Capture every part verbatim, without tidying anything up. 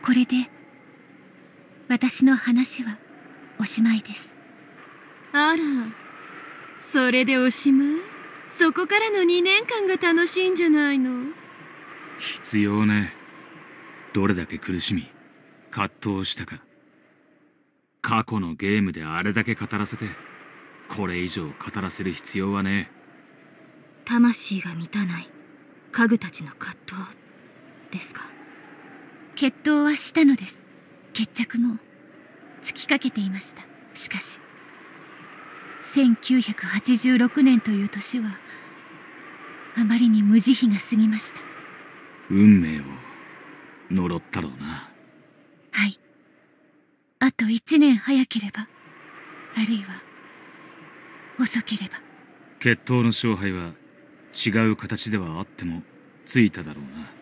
これで私の話はおしまいです。 あら、それでおしまい？そこからのにねんかんが楽しいんじゃないの？ 必要ね。どれだけ苦しみ葛藤したか。過去のゲームであれだけ語らせて、これ以上語らせる必要はねえ。 魂が満たない家具たちの葛藤ですか。 決闘はしたのです。決着もつきかけていました。しかしせんきゅうひゃくはちじゅうろくねんという年はあまりに無慈悲が過ぎました。 運命を呪ったろうな。 はい。あと一年早ければ、あるいは遅ければ。 決闘の勝敗は違う形ではあってもついただろうな。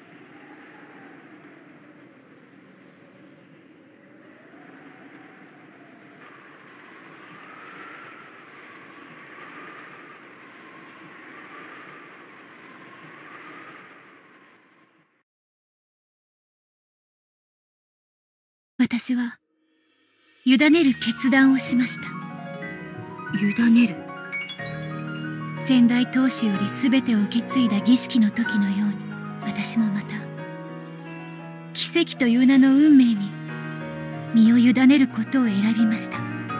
私は委ねる決断をしました。 委ねる？ 先代当主より全てを受け継いだ儀式の時のように、私もまた奇跡という名の運命に身を委ねることを選びました。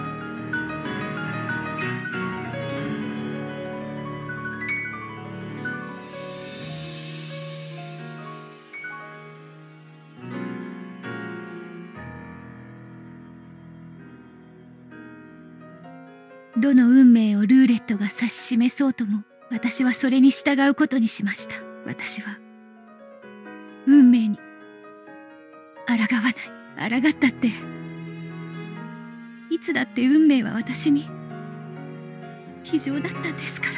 どの運命をルーレットが指し示そうとも、私はそれに従うことにしました。私は運命に抗わない。抗ったって、いつだって運命は私に非情だったんですから。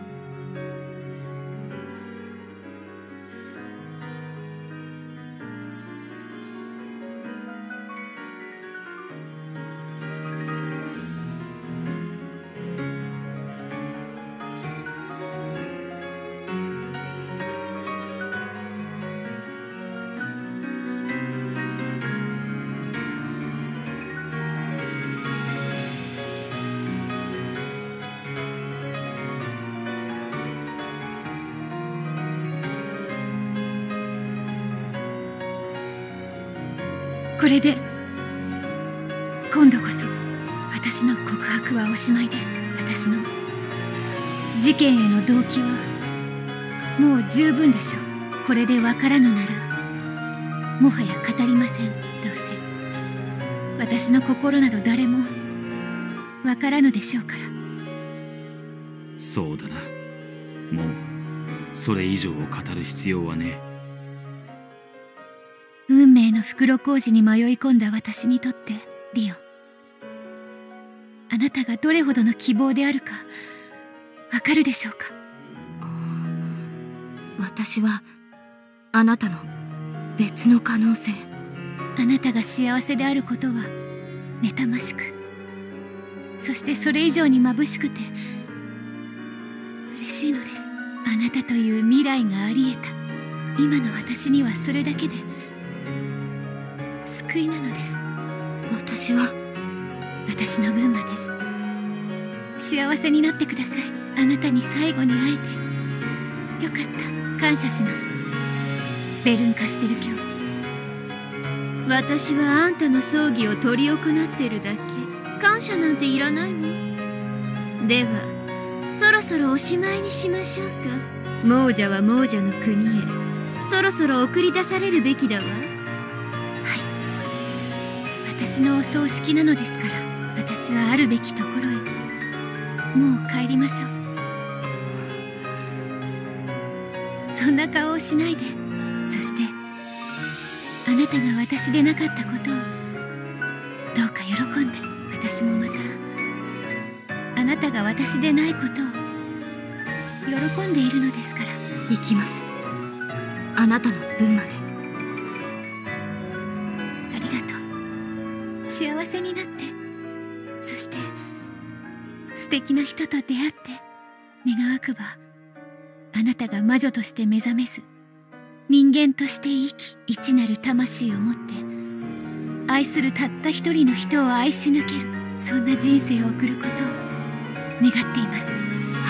これで今度こそ私の告白はおしまいです。私の事件への動機はもう十分でしょう。これでわからぬならもはや語りません。どうせ私の心など誰もわからぬでしょうから。 そうだな。もうそれ以上を語る必要はねえ。 運命の袋小路に迷い込んだ私にとって、リオン、あなたがどれほどの希望であるかわかるでしょうか。 私はあなたの別の可能性。 あなたが幸せであることは妬ましく、そしてそれ以上に眩しくて嬉しいのです。あなたという未来があり得た今の私にはそれだけで救いなのです。 私は私の分まで幸せになってください。あなたに最後に会えてよかった。感謝します、ベルン・カステル卿。 私はあんたの葬儀を執り行ってるだけ。感謝なんていらないわ。ではそろそろおしまいにしましょうか。亡者は亡者の国へそろそろ送り出されるべきだわ。 私のお葬式なのですから、私はあるべきところへ。もう帰りましょう。そんな顔をしないで。そしてあなたが私でなかったことをどうか喜んで。私もまたあなたが私でないことを喜んでいるのですから。 行きます。あなたの分まで。 ありがとう。幸せになって、そして素敵な人と出会って、願わくばあなたが魔女として目覚めず人間として生き、一なる魂を持って愛するたった一人の人を愛し抜ける、そんな人生を送ることを願っています。 はい。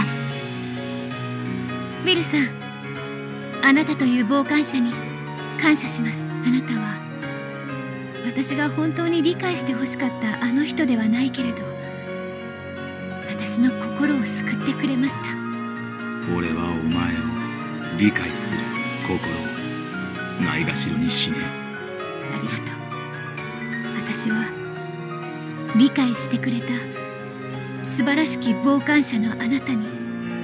ウィルさん、あなたという傍観者に感謝します。あなたは私が本当に理解してほしかったあの人ではないけれど、私の心を救ってくれました。 俺はお前を理解する心をないがしろにしねえ。 ありがとう。私は理解してくれた素晴らしき傍観者のあなたに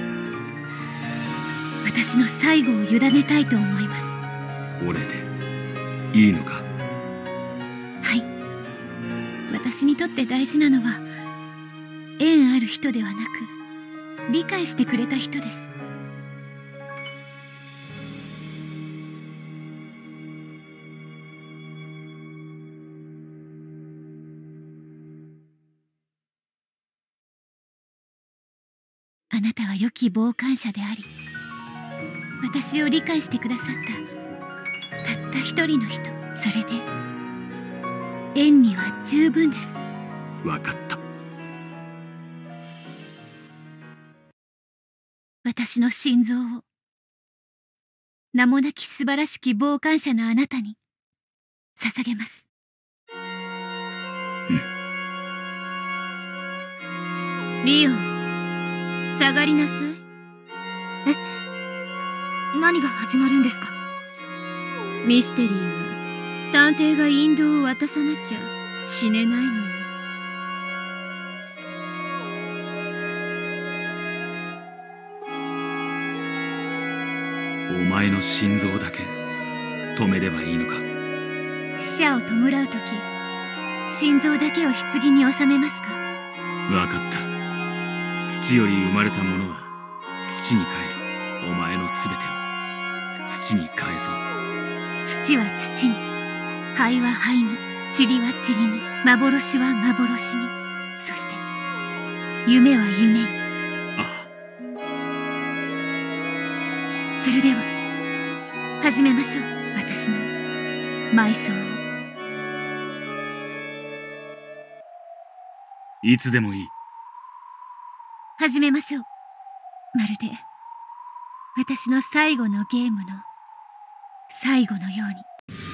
私の最後を委ねたいと思います。 俺でいいのか？ はい。私にとって大事なのは縁ある人ではなく、理解してくれた人です。あなたは良き傍観者であり、私を理解してくださったたった一人の人。それで縁には十分です。 わかった。 私の心臓を名もなき素晴らしき傍観者のあなたに捧げます。 うん、 リオン、下がりなさい。 え、何が始まるんですか？ ミステリーは探偵が引導を渡さなきゃ死ねないのよ。 お前の心臓だけ止めればいいのか？ 死者を弔う時、心臓だけを棺に収めますか？ わかった。土より生まれたものは土に帰る。お前のすべてを土に返そう。 土は土に、灰は灰に、塵は塵に、幻は幻に、そして夢は夢に。 ああ。 それでは始めましょう、私の埋葬を。 いつでもいい。 始めましょう。まるで私の最後のゲームの最後のように。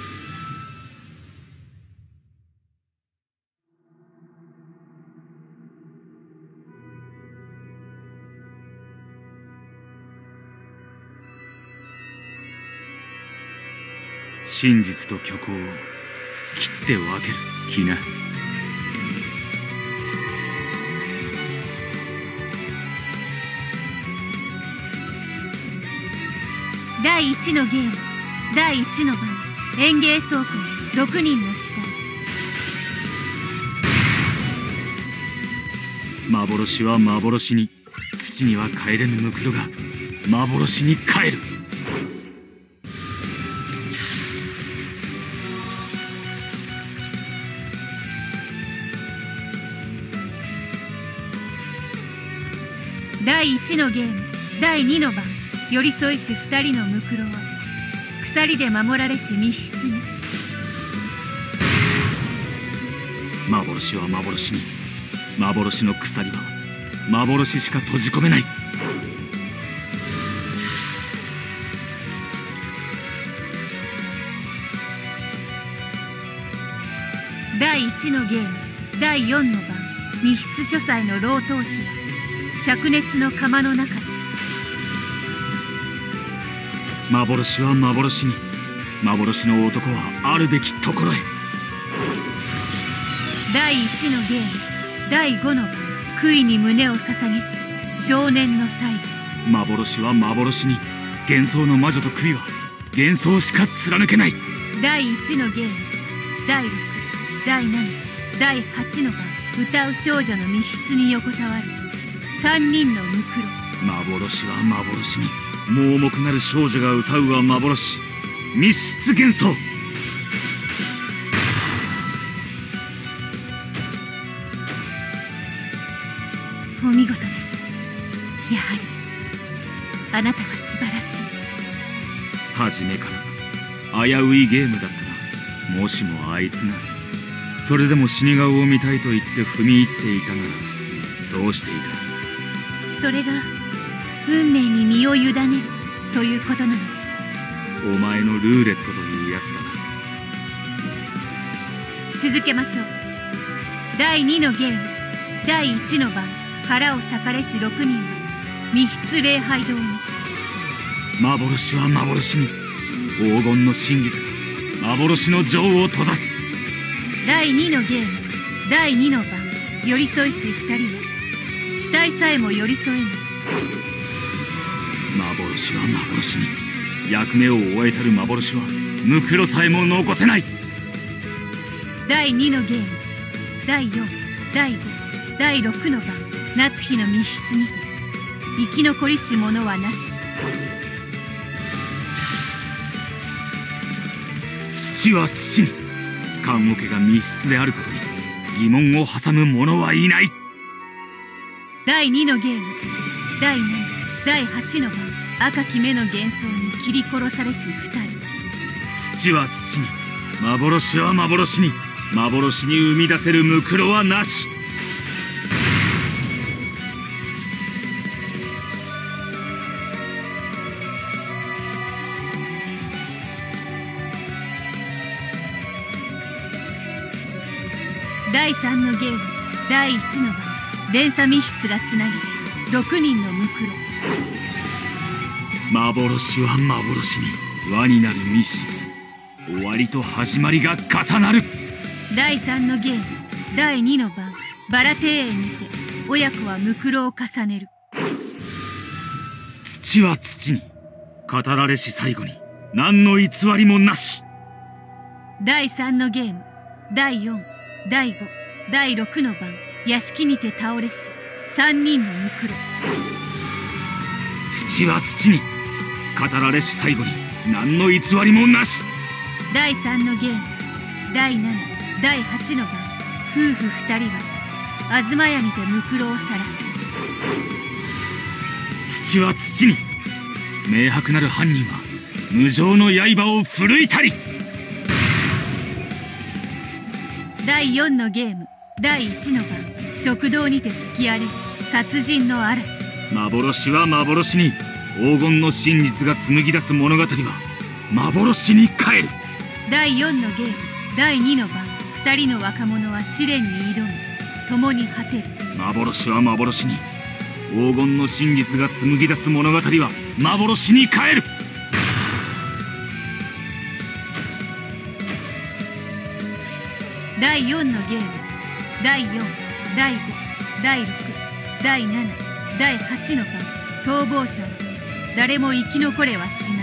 真実と虚構を切って分ける気な。 第一のゲーム、第一の番、園芸倉庫にろくにんの死体。 幻は幻に、土には帰れぬムクロが幻に帰る。 第一のゲーム、第二の番、寄り添いし二人のムクロは鎖で守られし密室に。 幻は幻に、幻の鎖は幻しか閉じ込めない。 第一のゲーム、第四の番、密室書斎の老当主は灼熱の釜の中に。 幻は幻に、幻の男はあるべきところへ。 第一のゲーム、第五の番、悔いに胸を捧げし少年の最後。 幻は幻に、幻想の魔女と悔いは幻想しか貫けない。 第一のゲーム、第六、第七、第八の番、歌う少女の密室に横たわる三人のムクロ。 幻は幻に、盲目なる少女が歌うは幻、密室幻想。 お見事です。やはりあなたは素晴らしい。 初めから危ういゲームだったな。もしもあいつがそれでも死に顔を見たいと言って踏み入っていたならどうしていた？ それが運命に身を委ねるということなのです。 お前のルーレットというやつだな。 続けましょう。だいにのゲームだいいちの番、腹を裂かれしろくにんは密室礼拝堂に。 幻は幻に、黄金の真実が幻の情を閉ざす。 だいにのゲームだいにの番、寄り添いしふたりは死体さえも寄り添えない。 幻は幻に、役目を終えたる幻はムクロさえも残せない。 だいにのゲームだいよんだいごだいろくの番、夏日の密室にて生き残りし者はなし。 土は土に、棺桶が密室であることに疑問を挟む者はいない。 だいにのゲームだいななだいはちの番、赤き目の幻想に切り殺されしふたり。 土は土に、幻は幻に、幻に生み出せるムクロはなし。 だいさんのゲームだいいちの番、連鎖密室がつなぎしろくにんのムクロ。 幻は幻に、輪になる密室、終わりと始まりが重なる。 だいさんのゲームだいにの番、バラ庭園にて親子はムクロを重ねる。 土は土に、語られし最後に何の偽りもなし。 だいさんのゲームだいよんだいごだいろくの番、屋敷にて倒れしさんにんのムクロ。 土は土に、語られし最後に何の偽りもなし。 だいさんのゲームだいななだいはちの番、夫婦ふたりは東屋にてムクロを晒す。 土は土に、明白なる犯人は無情の刃を振るいたり。 だいよんのゲームだいいちの番、食堂にて吹き荒れる殺人の嵐。 幻は幻に、黄金の真実が紡ぎ出す物語は幻に帰る。 だいよんのゲームだいにの番、ふたりの若者は試練に挑み共に果てる。 幻は幻に、黄金の真実が紡ぎ出す物語は幻に帰る。 だいよんのゲームだいよんだいごだいろくだいななだいはちの番、逃亡者は誰も生き残れはしない。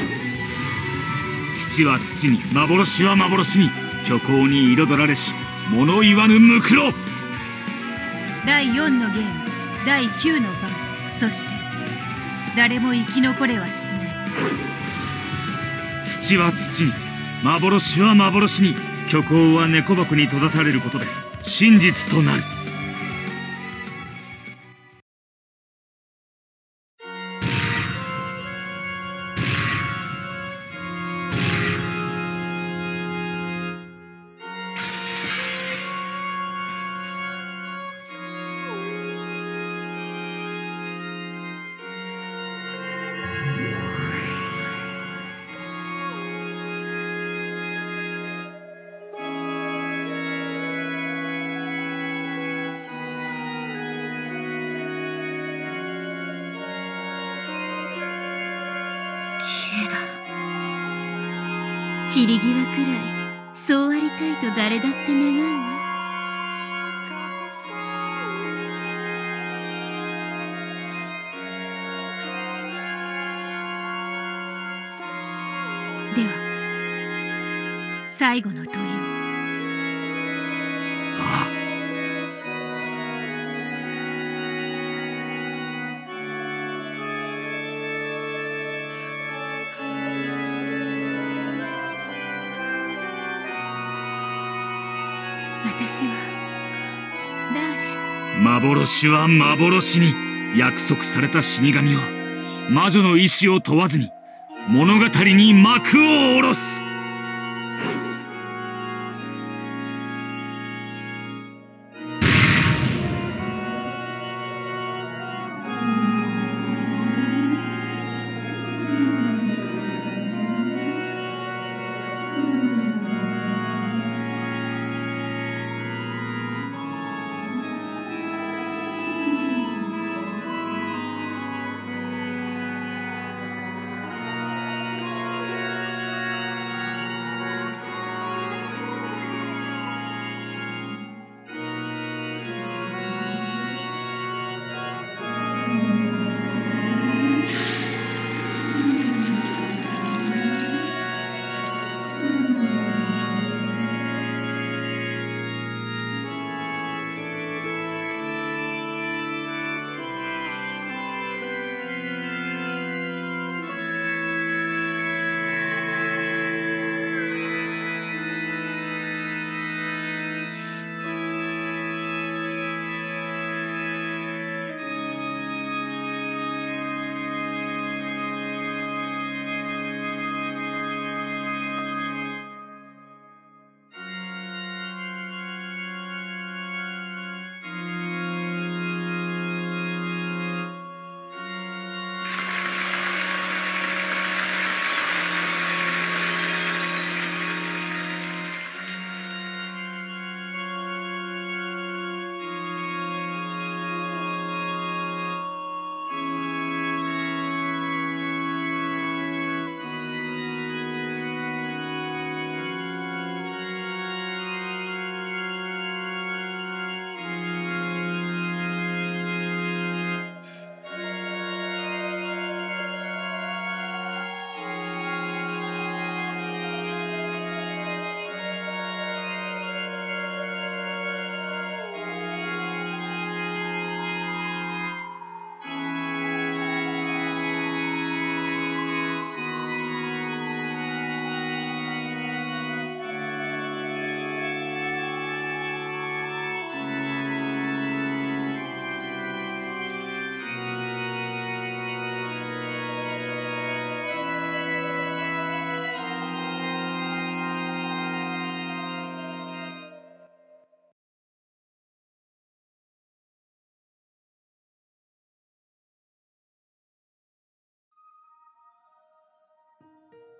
土は土に、幻は幻に、虚構に彩られし物言わぬムクロ。 だいよんのゲームだいきゅうの番、そして誰も生き残れはしない。 土は土に、幻は幻に、虚構は猫箱に閉ざされることで真実となる。 散り際くらいそうありたいと誰だって願うわ。 では最後の問いを。私は誰？ 幻は幻に、約束された死神は魔女の意志を問わずに物語に幕を下ろす。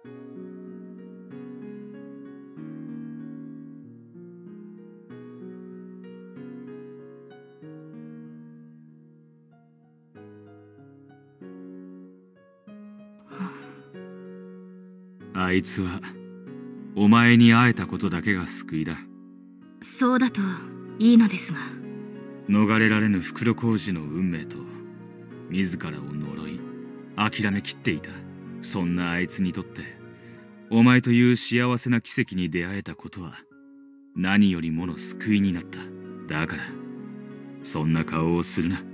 あいつはお前に会えたことだけが救いだ。 そうだといいのですが。 逃れられぬ袋小路の運命と自らを呪い諦めきっていたそんなあいつにとってお前という幸せな奇跡に出会えたことは何よりもの救いになった。だからそんな顔をするな。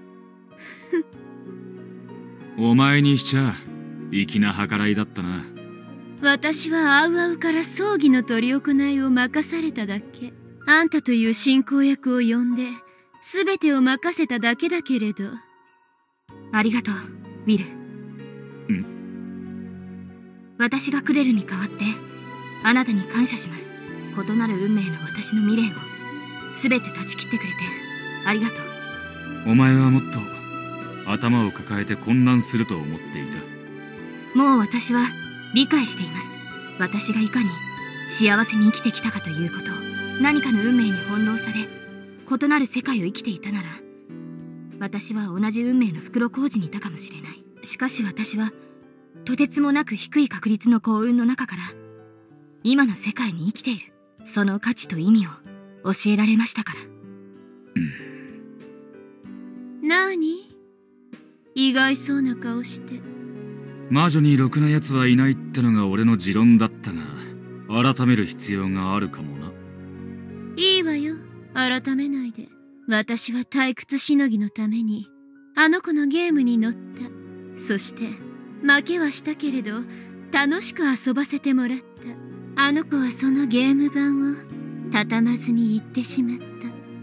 お前にしちゃ粋な計らいだったな。 私はアウアウから葬儀の執り行いを任されただけ。あんたという進行役を呼んで全てを任せただけだけれど。 ありがとう、ウィル。 ん？ 私がクレルに代わってあなたに感謝します。異なる運命の私の未練を全て断ち切ってくれてありがとう。お前はもっと頭を抱えて混乱すると思っていた。 もう私は理解しています。私がいかに幸せに生きてきたかということを。何かの運命に翻弄され異なる世界を生きていたなら私は同じ運命の袋小路にいたかもしれない。しかし私はとてつもなく低い確率の幸運の中から今の世界に生きている。その価値と意味を教えられましたから。 なに？意外そうな顔して。 魔女にろくな奴はいないってのが俺の持論だったが改める必要があるかもな。 いいわよ、改めないで。私は退屈しのぎのためにあの子のゲームに乗った。そして負けはしたけれど楽しく遊ばせてもらった。あの子はそのゲーム盤を畳まずに行ってしまった。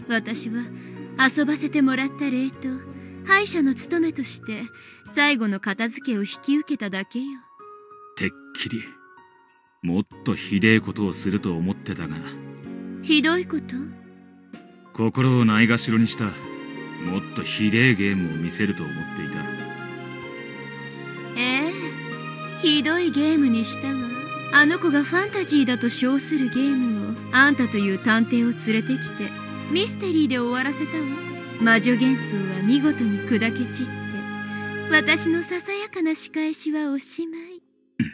私は遊ばせてもらった礼と敗者の務めとして最後の片付けを引き受けただけよ。 てっきりもっとひでえことをすると思ってたが。 ひどいこと？ 心をないがしろにしたもっとひでえゲームを見せると思っていた。 ええ、ひどいゲームにしたわ。あの子がファンタジーだと称するゲームをあんたという探偵を連れてきてミステリーで終わらせたわ。魔女幻想は見事に砕け散って私のささやかな仕返しはおしまい。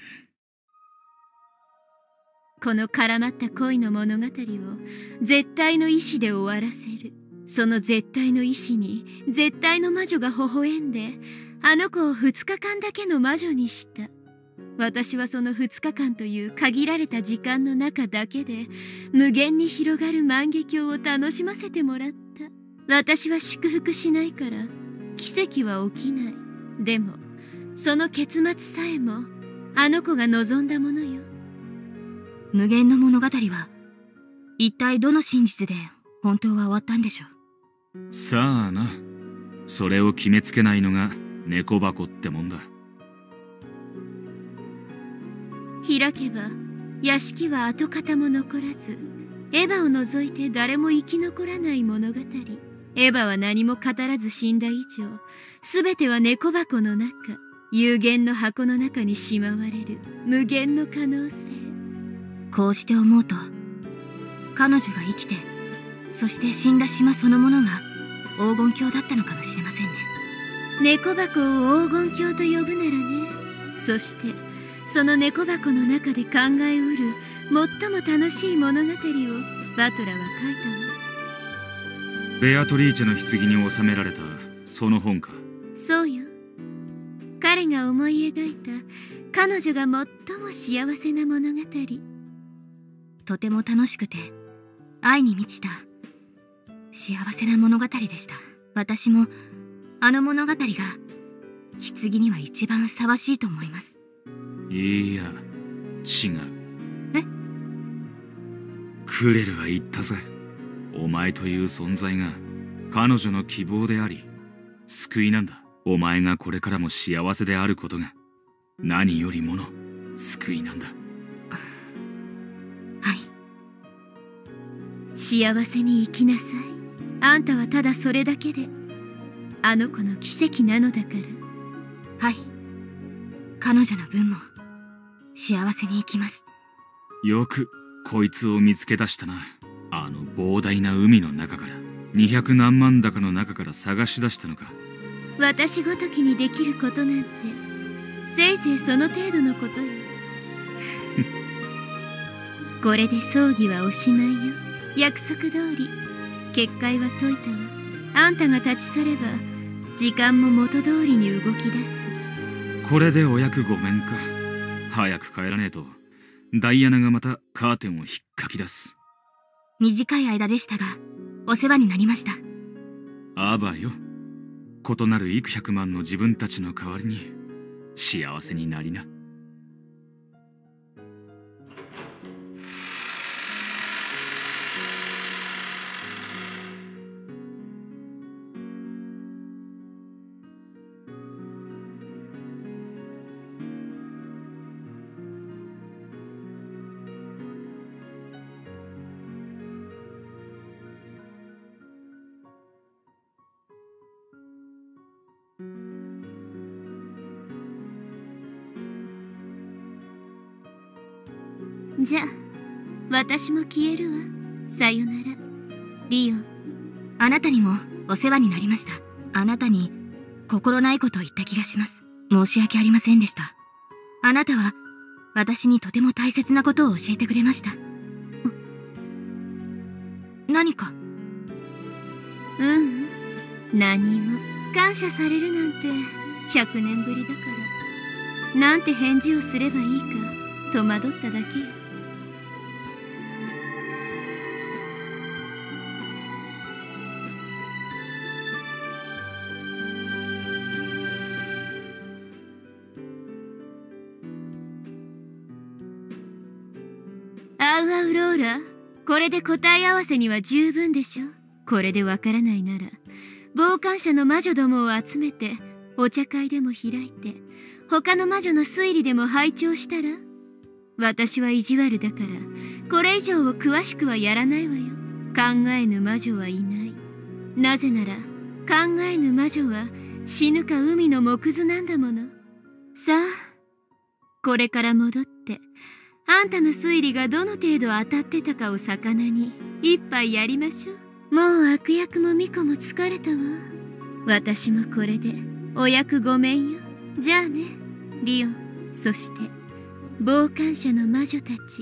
この絡まった恋の物語を絶対の意志で終わらせる。その絶対の意志に絶対の魔女が微笑んであの子をふつかかんだけの魔女にした。私はそのふつかかんという限られた時間の中だけで無限に広がる万華鏡を楽しませてもらった。私は祝福しないから奇跡は起きない。でもその結末さえもあの子が望んだものよ。 無限の物語は一体どの真実で本当は終わったんでしょう。さあな、それを決めつけないのが猫箱ってもんだ。 開けば屋敷は跡形も残らずエヴァを除いて誰も生き残らない物語。エヴァは何も語らず死んだ以上全ては猫箱の中、有限の箱の中にしまわれる無限の可能性。 こうして思うと彼女が生きてそして死んだ島そのものが黄金鏡だったのかもしれませんね。 猫箱を黄金鏡と呼ぶならね。そしてその猫箱の中で考えうる最も楽しい物語をバトラは書いたわ。 ベアトリーチェの棺に収められたその本か。 そうよ。彼が思い描いた彼女が最も幸せな物語。 とても楽しくて愛に満ちた幸せな物語でした。私もあの物語が棺には一番ふさわしいと思います。 いや、違う。 え？ クレルは言ったぜ。お前という存在が彼女の希望であり救いなんだ。お前がこれからも幸せであることが何よりもの救いなんだ。 はい。 幸せに生きなさい。あんたはただそれだけであの子の奇跡なのだから。 はい。彼女の分も幸せに生きます。 よくこいつを見つけ出したな。あの膨大な海の中から、二百何万高の中から探し出したのか。 私ごときにできることなんてせいぜいその程度のことよ。これで葬儀はおしまいよ。約束通り結界は解いたわ。あんたが立ち去れば時間も元通りに動き出す。 これでお役御免か。早く帰らねえとダイアナがまたカーテンを引っかき出す。 短い間でしたがお世話になりました。 あばよ。異なる幾百万の自分たちの代わりに幸せになりな。 じゃあ私も消えるわ。さよならリオン。 あなたにもお世話になりました。あなたに心ないことを言った気がします。申し訳ありませんでした。あなたは私にとても大切なことを教えてくれました。何か？ ううん何も。感謝されるなんてひゃくねんぶりだから、なんて返事をすればいいか戸惑っただけよ。アウアウローラ、これで答え合わせには十分でしょ。これでわからないなら傍観者の魔女どもを集めてお茶会でも開いて他の魔女の推理でも拝聴したら。私は意地悪だからこれ以上を詳しくはやらないわよ。考えぬ魔女はいない。なぜなら考えぬ魔女は死ぬか海の木図なんだもの。さあこれから戻ってあんたの推理がどの程度当たってたかを魚に一杯やりましょう。もう悪役も巫女も疲れたわ。私もこれでお役御免よ。じゃあねリオン、そして傍観者の魔女たち。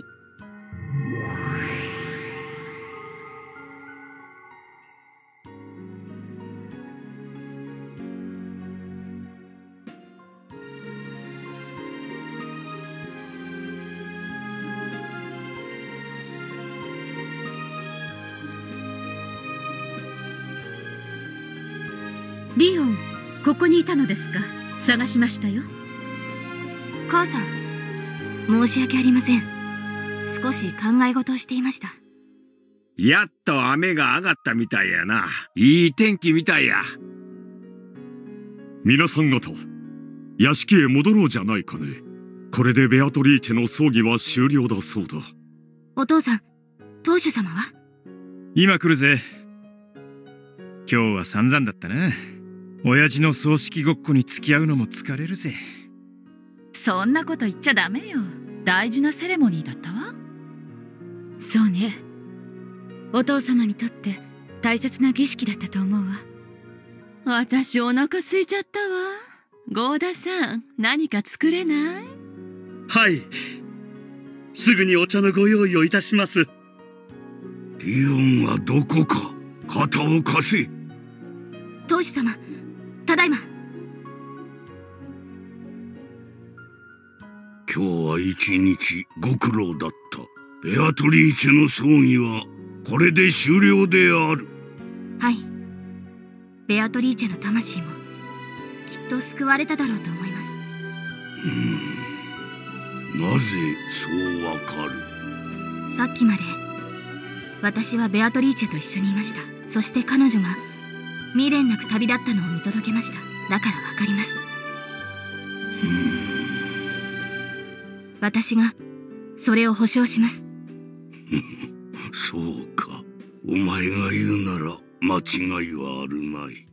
リオン、ここにいたのですか。探しましたよ。 母さん、申し訳ありません。少し考え事をしていました。 やっと雨が上がったみたいやな。いい天気みたいや。 皆さん方、屋敷へ戻ろうじゃないかね。これでベアトリーチェの葬儀は終了だそうだ。 お父さん、当主様は？ 今来るぜ。今日は散々だったな。親父の葬式ごっこに付き合うのも疲れるぜ。 そんなこと言っちゃダメよ。大事なセレモニーだったわ。 そうね。お父様にとって大切な儀式だったと思うわ。 私お腹空いちゃったわ。ゴーダさん、何か作れない？ はい。すぐにお茶のご用意をいたします。 リオンはどこか。肩を貸せ。 当主様、ただいま。 今日は一日ご苦労だった。ベアトリーチェの葬儀はこれで終了である。 はい。ベアトリーチェの魂もきっと救われただろうと思います。 うーん、なぜそうわかる？ さっきまで私はベアトリーチェと一緒にいました。そして彼女が未練なく旅立ったのを見届けました。だからわかります。私がそれを保証します。 そうか。お前が言うなら間違いはあるまい。